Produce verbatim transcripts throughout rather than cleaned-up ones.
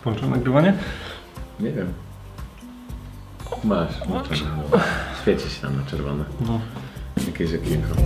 Włączam nagrywanie? Nie wiem. Masz, masz. Świeci się tam na czerwone. No. Jakieś okienko.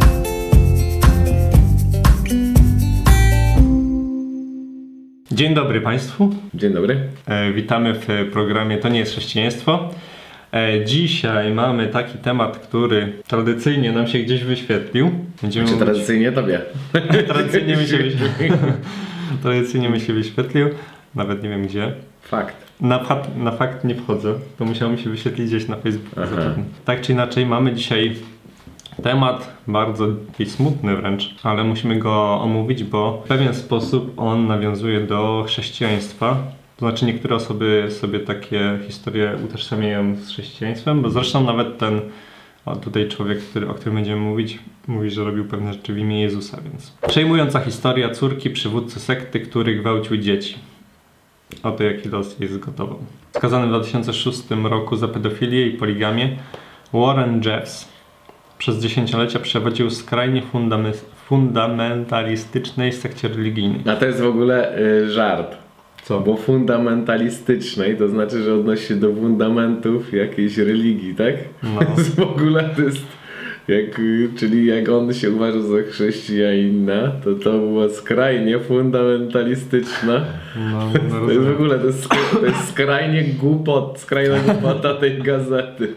Dzień dobry Państwu. Dzień dobry. E, witamy w programie To nie jest chrześcijaństwo. E, dzisiaj mamy taki temat, który tradycyjnie nam się gdzieś wyświetlił. Będziemy Czy mówić... tradycyjnie tobie? tradycyjnie, mi się wyświetlił. tradycyjnie mi się wyświetlił. Nawet nie wiem gdzie. Fakt. Na, fakt, na fakt nie wchodzę. To musiało mi się wyświetlić gdzieś na Facebooku. Tak czy inaczej mamy dzisiaj temat bardzo smutny wręcz, ale musimy go omówić, bo w pewien sposób on nawiązuje do chrześcijaństwa. To znaczy niektóre osoby sobie takie historie utożsamiają z chrześcijaństwem, bo zresztą nawet ten o, tutaj człowiek, który, o którym będziemy mówić, mówi, że robił pewne rzeczy w imię Jezusa, więc... Przejmująca historia córki przywódcy sekty, który gwałcił dzieci. Oto jaki los jest gotowy. Skazany w dwa tysiące szóstym roku za pedofilię i poligamię, Warren Jeffs przez dziesięciolecia przewodził skrajnie fundamentalistycznej sekcie religijnej. A to jest w ogóle y, żart. Co? Bo fundamentalistycznej to znaczy, że odnosi się do fundamentów jakiejś religii, tak? No. w ogóle to jest... Jak, czyli jak on się uważał za chrześcijanina, to to była skrajnie fundamentalistyczna. No, no to jest w ogóle to jest, to jest skrajnie głupot, skrajna głupota tej gazety.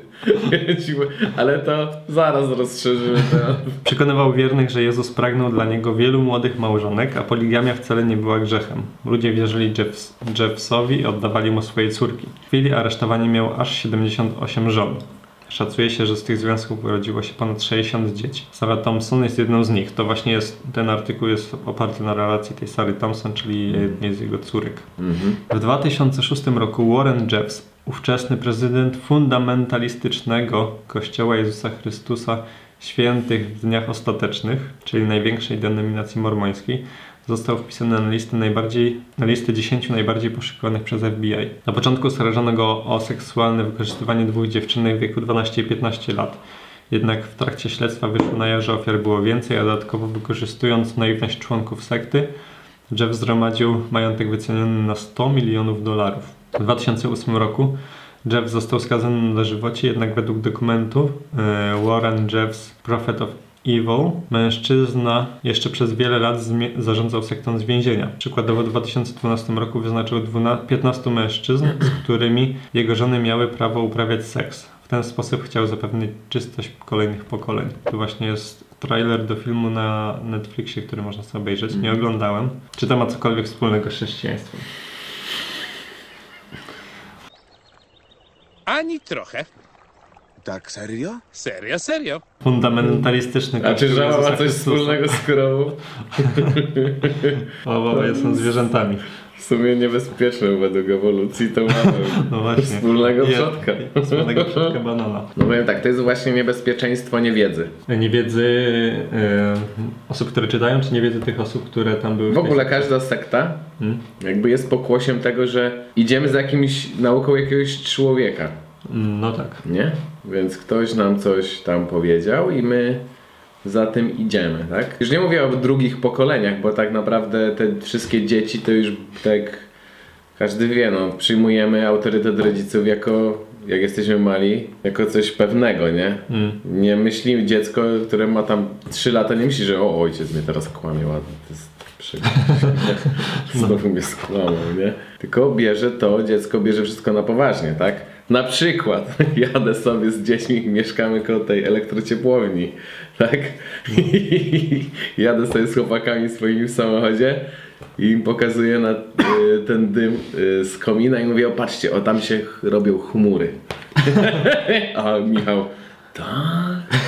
Ale to zaraz rozszerzymy temat. Przekonywał wiernych, że Jezus pragnął dla niego wielu młodych małżonek, a poligamia wcale nie była grzechem. Ludzie wierzyli Jeffs, Jeffsowi i oddawali mu swoje córki. W chwili aresztowania miał aż siedemdziesiąt osiem żon. Szacuje się, że z tych związków urodziło się ponad sześćdziesiąt dzieci. Sarah Thompson jest jedną z nich. To właśnie jest, ten artykuł jest oparty na relacji tej Sary Thompson, czyli jednej z jego córek. Mm-hmm. W dwa tysiące szóstym roku Warren Jeffs, ówczesny prezydent fundamentalistycznego Kościoła Jezusa Chrystusa Świętych w Dniach Ostatecznych, czyli największej denominacji mormońskiej, został wpisany na listę, najbardziej, na listę dziesięciu najbardziej poszukiwanych przez F B I. Na początku oskarżono go o seksualne wykorzystywanie dwóch dziewczynek w wieku dwanaście i piętnaście lat. Jednak w trakcie śledztwa wyszło na jaw, że ofiar było więcej, a dodatkowo wykorzystując naiwność członków sekty, Jeff zgromadził majątek wyceniony na sto milionów dolarów. W dwa tysiące ósmym roku Jeff został skazany na dożywocie, jednak według dokumentu e, Warren Jeffs, Prophet of Evil, mężczyzna jeszcze przez wiele lat zarządzał sektą z więzienia. Przykładowo w dwa tysiące dwunastym roku wyznaczył piętnastu mężczyzn, z którymi jego żony miały prawo uprawiać seks. W ten sposób chciał zapewnić czystość kolejnych pokoleń. Tu właśnie jest trailer do filmu na Netflixie, który można sobie obejrzeć. Nie oglądałem. Czy to ma cokolwiek wspólnego z chrześcijaństwem? Ani trochę. Tak, serio? Serio, serio. Fundamentalistyczny. A czy żaba ma coś wspólnego z krową? Oboje są zwierzętami. W sumie niebezpieczne według ewolucji to mamy no właśnie. wspólnego przodka. Wspólnego przodka banana. No powiem tak, to jest właśnie niebezpieczeństwo niewiedzy. Niewiedzy e, osób, które czytają, czy niewiedzy tych osób, które tam były? W ogóle każda sekta hmm? jakby jest pokłosiem tego, że idziemy za jakimś nauką jakiegoś człowieka. No tak. Nie? Więc ktoś nam coś tam powiedział i my za tym idziemy, tak? Już nie mówię o drugich pokoleniach, bo tak naprawdę te wszystkie dzieci to już tak każdy wie, no przyjmujemy autorytet rodziców jako, jak jesteśmy mali, jako coś pewnego, nie? Mm. Nie myśli dziecko, które ma tam trzy lata, nie myśli, że o ojciec mnie teraz kłamie ładnie, to jest przykład. Znowu mnie skłamał, nie? Tylko bierze to, dziecko bierze wszystko na poważnie, tak? Na przykład jadę sobie z dziećmi, mieszkamy koło tej elektrociepłowni, tak? I jadę sobie z chłopakami swoimi w samochodzie i im pokazuję na y, ten dym y, z komina i mówię, o patrzcie, o tam się robią chmury. A Michał, tak?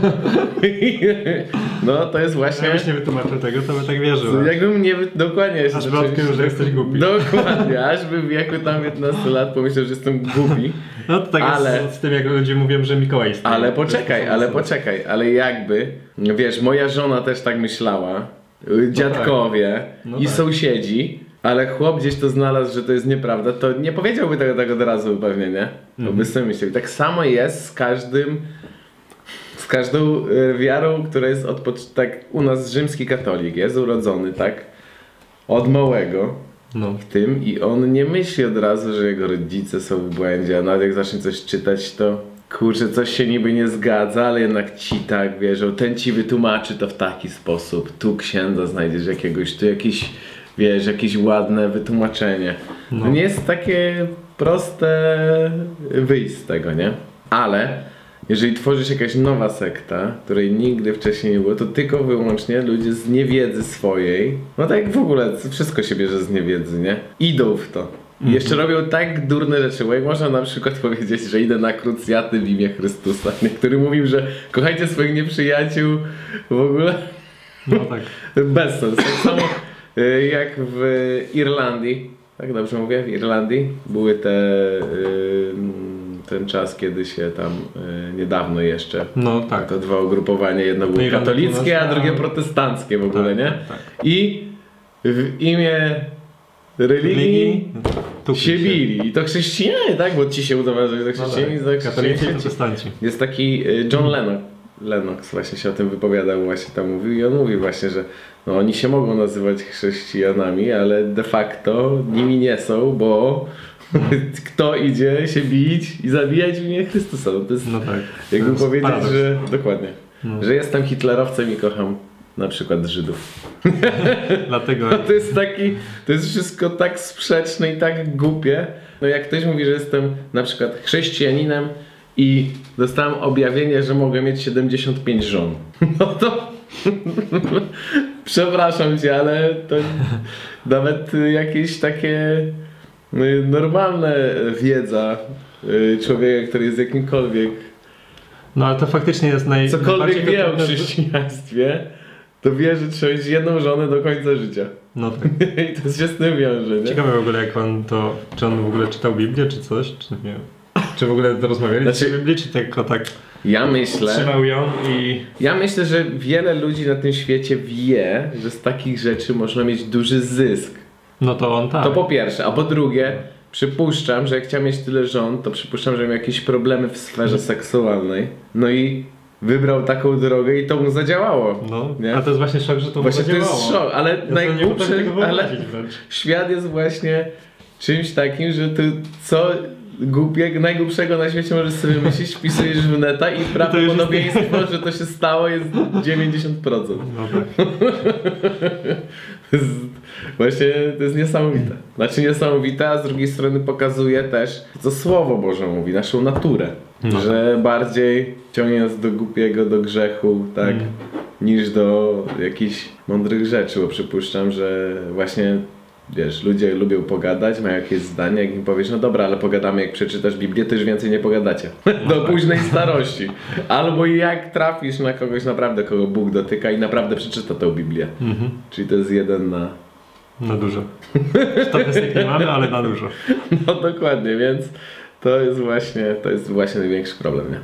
No to jest właśnie... Jakbyś nie wytłumaczył tego, to by tak wierzył. Jakbym nie... Dokładnie. Aż by odkrył, że jesteś głupi. Dokładnie, aż by w wieku tam piętnastu lat pomyślał, że jestem głupi. No to tak ale, jest z tym, jak ludzie mówią, że Mikołaj jest. Ale poczekaj, ale poczekaj, ale jakby, wiesz, moja żona też tak myślała, dziadkowie no tak. i tak. sąsiedzi, ale chłop gdzieś to znalazł, że to jest nieprawda, to nie powiedziałby tego tak od razu pewnie, nie? To mm. by sobie myślał. Tak samo jest z każdym, z każdą wiarą, która jest od, tak u nas rzymski katolik, jest urodzony, tak? Od małego. No. w tym i on nie myśli od razu, że jego rodzice są w błędzie, a nawet jak zacznie coś czytać, to kurczę, coś się niby nie zgadza, ale jednak ci tak wierzą, ten ci wytłumaczy to w taki sposób, tu księdza znajdziesz jakiegoś, tu jakieś, wiesz, jakieś ładne wytłumaczenie. No. To nie jest takie proste wyjść z tego, nie? Ale jeżeli tworzysz jakaś nowa sekta, której nigdy wcześniej nie było, to tylko wyłącznie ludzie z niewiedzy swojej, no tak jak w ogóle wszystko się bierze z niewiedzy, nie? Idą w to. I jeszcze robią tak durne rzeczy, bo jak można na przykład powiedzieć, że idę na krucjaty w imię Chrystusa, nie? Który mówił, że kochajcie swoich nieprzyjaciół w ogóle. No tak. Bez sensu. Tak samo y, jak w Irlandii, tak dobrze mówię, w Irlandii były te, y, ten czas, kiedy się tam y, niedawno jeszcze, No tak. to dwa ugrupowania, jedno było Irlandia katolickie, a Północna. drugie protestanckie w ogóle, Tak, nie? tak, tak. I w imię religii tu się bili. I to chrześcijanie, tak? Bo ci się udawało, że to chrześcijanie, No no tak. tak. Katolicy i protestanci. Jest taki y, John Lennox, Lennox właśnie się o tym wypowiadał, właśnie tam mówił i on mówi właśnie, że no, oni się mogą nazywać chrześcijanami, ale de facto nimi nie są, bo kto idzie się bić i zabijać w imię Chrystusa? No to jest, No tak. jakbym To jest powiedzieć, paradoks. że dokładnie, No. że jestem hitlerowcem i kocham na przykład Żydów. Dlatego... No to jest taki, to jest wszystko tak sprzeczne i tak głupie. No jak ktoś mówi, że jestem na przykład chrześcijaninem i dostałem objawienie, że mogę mieć siedemdziesiąt pięć żon. No to przepraszam cię, ale to nawet jakieś takie y, normalne wiedza y, człowieka, który jest jakimkolwiek No ale to faktycznie jest naj... cokolwiek najbardziej wie o wygodne- chrześcijaństwie, to wie, że trzeba mieć jedną żonę do końca życia. No tak. I to się z tym wiąże, nie? Ciekawe w ogóle jak on to, czy on w ogóle czytał Biblię czy coś, czy nie wiem. Czy w ogóle rozmawiali Znaczy- o Biblii, czy tylko tak Ja myślę, trzymał ją i... ja myślę, że wiele ludzi na tym świecie wie, że z takich rzeczy można mieć duży zysk. No to on tak. To po pierwsze, a po drugie, przypuszczam, że jak chciał mieć tyle żon, to przypuszczam, że miał jakieś problemy w sferze seksualnej. No i wybrał taką drogę i to mu zadziałało. No, nie? a to jest właśnie szok, że to Właśnie to jest zadziałało. szok, ale Ja sobie nie najgłupsze, potrafię tego ale wyobrazić wręcz. świat jest właśnie czymś takim, że ty co głupiego, najgłupszego na świecie możesz sobie myśleć, wpisujesz w neta i prawdopodobieństwo, że to się stało jest dziewięćdziesiąt procent. No tak. To jest, właśnie to jest niesamowite. Znaczy niesamowite, a z drugiej strony pokazuje też, co Słowo Boże mówi, naszą naturę. No. Że bardziej ciągnie nas do głupiego, do grzechu, tak, Mm. niż do jakichś mądrych rzeczy, bo przypuszczam, że właśnie wiesz, ludzie lubią pogadać, mają jakieś zdanie, jak im powiesz, no dobra, ale pogadamy, jak przeczytasz Biblię, to już więcej nie pogadacie. Do późnej starości. Albo jak trafisz na kogoś naprawdę, kogo Bóg dotyka i naprawdę przeczyta tę Biblię. Mhm. Czyli to jest jeden na... Na dużo. Statystyk nie mamy, ale na dużo. No dokładnie, więc to jest właśnie, to jest właśnie największy problem, nie?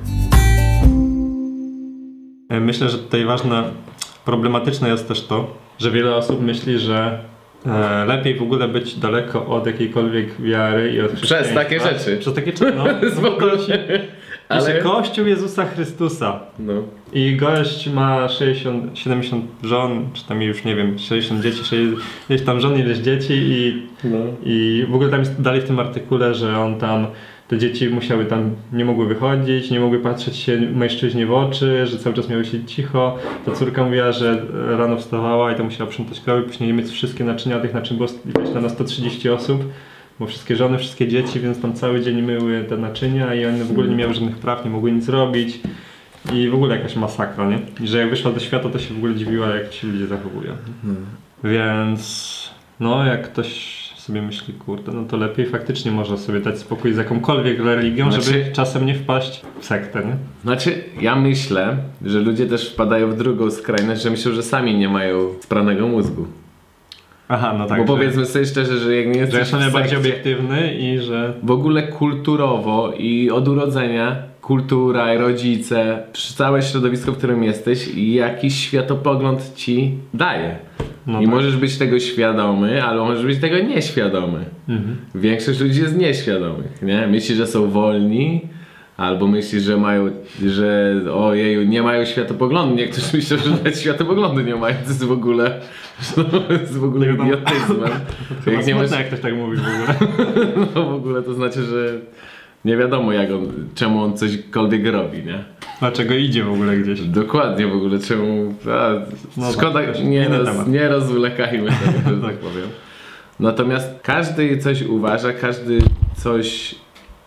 Myślę, że tutaj ważne, problematyczne jest też to, że wiele osób myśli, że e, lepiej w ogóle być daleko od jakiejkolwiek wiary i od Przez chrześcijaństwa. takie rzeczy. Przez takie rzeczy, no. Z w ogóle się... Ale... Ale... Kościół Jezusa Chrystusa. No. I gość ma sześćdziesiąt, siedemdziesiąt żon, czy tam już nie wiem, sześćdziesiąt dzieci, sześćdziesiąt, ileś tam żon, ileś dzieci i, No. i w ogóle tam jest dalej w tym artykule, że on tam, te dzieci musiały tam, nie mogły wychodzić, nie mogły patrzeć się mężczyźnie w oczy, że cały czas miały siedzieć cicho. Ta córka mówiła, że rano wstawała i to musiała sprzątać krowy, później mieć wszystkie naczynia, tych naczyń było myślę, na sto trzydzieści osób. Bo wszystkie żony, wszystkie dzieci, więc tam cały dzień myły te naczynia i one w ogóle nie miały żadnych praw, nie mogły nic robić. I w ogóle jakaś masakra, nie? I że jak wyszła do świata, to się w ogóle dziwiła, jak się ludzie zachowują. Hmm. Więc no, jak ktoś sobie myśli, kurde, no to lepiej faktycznie można sobie dać spokój z jakąkolwiek religią, Znaczy- żeby czasem nie wpaść w sektę, nie? Znaczy, ja myślę, że ludzie też wpadają w drugą skrajność, że myślą, że sami nie mają spranego mózgu. Aha, no tak. Bo że, powiedzmy sobie szczerze, że jak nie że jesteś jestem w najbardziej sekcie, obiektywny i że... w ogóle kulturowo i od urodzenia, kultura i rodzice, całe środowisko, w którym jesteś, jakiś światopogląd ci daje. No I tak. możesz być tego świadomy, ale możesz być tego nieświadomy. Mhm. Większość ludzi jest nieświadomych, nie? Myśli, że są wolni, Albo myślisz, że mają, że ojeju, nie mają światopoglądu. Niektórzy myślą, że nawet światopoglądu nie mają. To jest w ogóle, to jest w ogóle idiotyzmem. Jak nie masz... jak ktoś tak mówi w ogóle. No w ogóle to znaczy, że nie wiadomo jak on, czemu on cośkolwiek robi, nie? Dlaczego idzie w ogóle gdzieś. Dokładnie w ogóle czemu... A, no szkoda, tak, nie, roz, nie rozwlekajmy tego, że tak powiem. Natomiast każdy coś uważa, każdy coś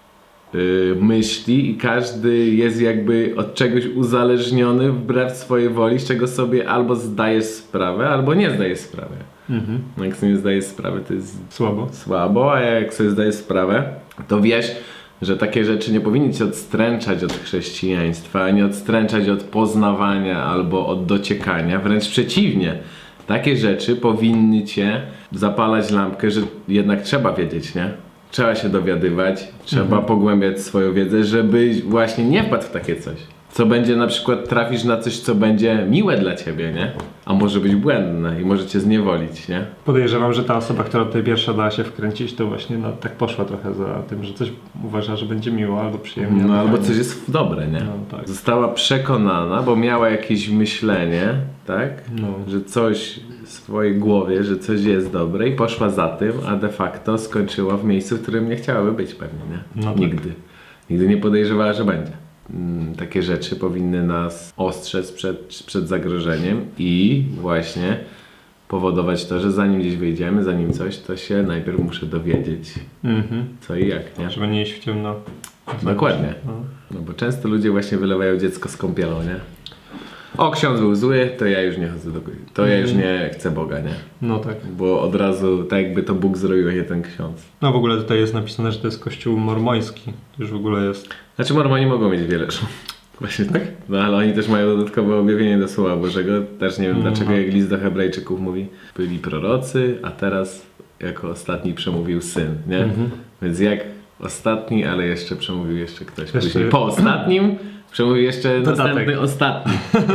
yy, myśli i każdy jest jakby od czegoś uzależniony wbrew swojej woli, z czego sobie albo zdajesz sprawę, albo nie zdajesz sprawy. Mhm. Jak sobie nie zdajesz sprawy, to jest słabo. słabo, a jak sobie zdajesz sprawę, to wiesz, że takie rzeczy nie powinny cię odstręczać od chrześcijaństwa, ani odstręczać od poznawania albo od dociekania, wręcz przeciwnie. Takie rzeczy powinny cię zapalać lampkę, że jednak trzeba wiedzieć, nie? Trzeba się dowiadywać, trzeba mhm. pogłębiać swoją wiedzę, żeby właśnie nie wpadł w takie coś. Co będzie na przykład, trafisz na coś, co będzie miłe dla ciebie, nie? A może być błędne i może cię zniewolić, nie? Podejrzewam, że ta osoba, która tutaj pierwsza dała się wkręcić, to właśnie no, tak poszła trochę za tym, że coś uważa, że będzie miło albo przyjemnie. No albo fajnie. coś jest dobre, nie? No, tak. Została przekonana, bo miała jakieś myślenie, tak? No. Że coś w swojej głowie, że coś jest dobre i poszła za tym, a de facto skończyła w miejscu, w którym nie chciałaby być pewnie, nie? No tak. Nigdy. Nigdy nie podejrzewała, że będzie. Takie rzeczy powinny nas ostrzec przed, przed zagrożeniem i właśnie powodować to, że zanim gdzieś wyjdziemy, zanim coś, to się najpierw muszę dowiedzieć mm-hmm. co i jak, nie? Żeby nie iść w ciemno. Dokładnie. No. No bo często ludzie właśnie wylewają dziecko z kąpielą, nie? O, ksiądz był zły, to ja już nie chodzę do góry. To ja już nie chcę Boga, nie? No tak. Bo od razu, tak jakby to Bóg zrobił, a nie ten ksiądz. No w ogóle tutaj jest napisane, że to jest kościół mormoński. Już w ogóle jest... Znaczy mormoni mogą mieć wiele żon. Właśnie tak? No ale oni też mają dodatkowe objawienie do Słowa Bożego. Też nie wiem Mhm. dlaczego, jak list do Hebrajczyków mówi, byli prorocy, a teraz jako ostatni przemówił Syn, nie? Mhm. Więc jak ostatni, ale jeszcze przemówił jeszcze ktoś Jeszcze... później. Po ostatnim przemówił jeszcze Dodatek. następny ostatni.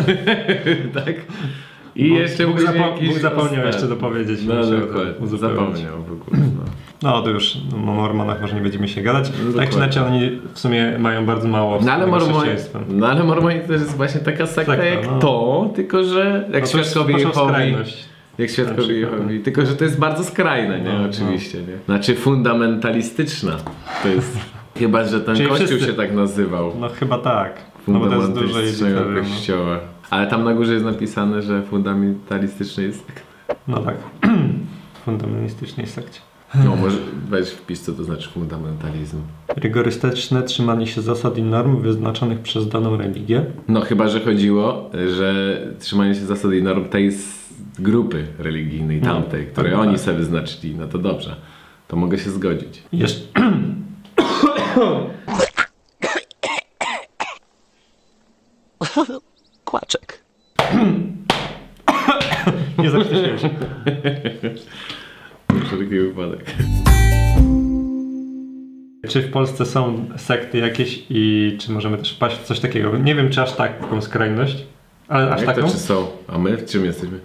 Tak? I Bóg, jeszcze Bóg, zapo- Bóg zapomniał ostatni. jeszcze dopowiedzieć. No dokładnie, zapomniał w ogóle. No. No to już o mormonach może nie będziemy się gadać. No, tak czy inaczej oni w sumie mają bardzo mało no ale, mormoni, chrześcijaństwa. no ale mormoni to jest właśnie taka sekta, sekta jak no. to, tylko że jak no świadkowie Jehowi, jak świadkowie Jehowi, Jehowi, tylko że to jest bardzo skrajne, nie? No, oczywiście, no. nie? Znaczy fundamentalistyczna to jest, chyba że ten Czyli kościół wszyscy... się tak nazywał. No chyba tak, no bo to jest dużo fundamentalistycznego kościoła. Ale tam na górze jest napisane, że fundamentalistyczny jest sekta. No tak, fundamentalistycznej sekcie. No może weź wpis, co to znaczy fundamentalizm. Rygorystyczne trzymanie się zasad i norm wyznaczonych przez daną religię. No chyba, że chodziło, że trzymanie się zasad i norm tej grupy religijnej, tamtej, no, której tak, oni tak. sobie wyznaczyli, no to dobrze. To mogę się zgodzić. Jeszcze... Kłaczek. Nie zakrzyczałem się. Wszelki wypadek. Czy w Polsce są sekty jakieś i czy możemy też wpaść w coś takiego? Nie wiem, czy aż tak taką skrajność, ale aż Jak taką? to czy są? A my w czym jesteśmy?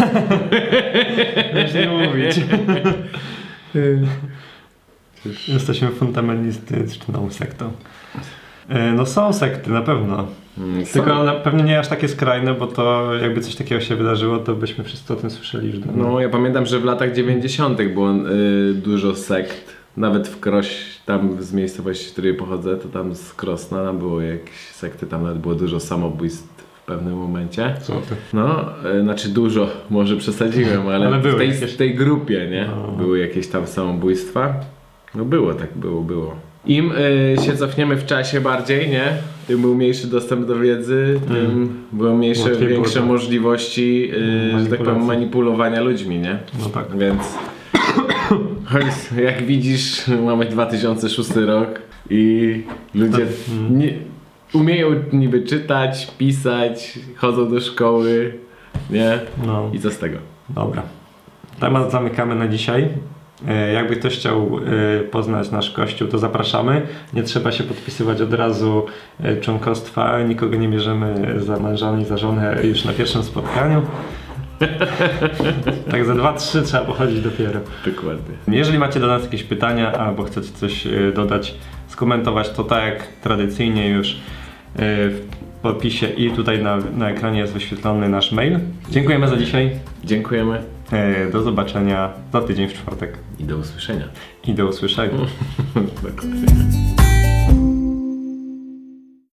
Już nie mówić. Jesteśmy fundamentalistyczną sektą. No są sekty, na pewno. Hmm, Tylko na, pewnie nie aż takie skrajne, bo to jakby coś takiego się wydarzyło, to byśmy wszyscy o tym słyszeli już dawno. No ja pamiętam, że w latach dziewięćdziesiątych było y, dużo sekt. Nawet w Kroś, tam z miejscowości, z której pochodzę, to tam z Krosna, tam było jakieś sekty, tam nawet było dużo samobójstw w pewnym momencie. Co ty? No, y, znaczy dużo, może przesadziłem, ale, ale w, tej, jakieś... w tej grupie, nie? No. Były jakieś tam samobójstwa. No było tak, było, było. Im y, się cofniemy w czasie bardziej, nie? Tym był mniejszy dostęp do wiedzy, tym mm. były mniejsze, Łatwiej większe było, możliwości, y, że tak powiem, manipulowania ludźmi, nie? No tak. Więc jak widzisz, mamy dwa tysiące szósty rok i ludzie nie, umieją niby czytać, pisać, chodzą do szkoły, nie? No. I co z tego? Dobra. Temat zamykamy na dzisiaj. Jakby ktoś chciał poznać nasz kościół, to zapraszamy. Nie trzeba się podpisywać od razu członkostwa. Nikogo nie bierzemy za męża ani za żonę już na pierwszym spotkaniu. Tak za dwa trzy trzeba pochodzić dopiero. Dokładnie. Jeżeli macie do nas jakieś pytania, albo chcecie coś dodać, skomentować, to tak jak tradycyjnie już w opisie i tutaj na, na ekranie jest wyświetlony nasz mail. Dziękujemy za dzisiaj. Dziękujemy. Do zobaczenia za tydzień w czwartek. I do usłyszenia. I do usłyszenia. Dokładnie.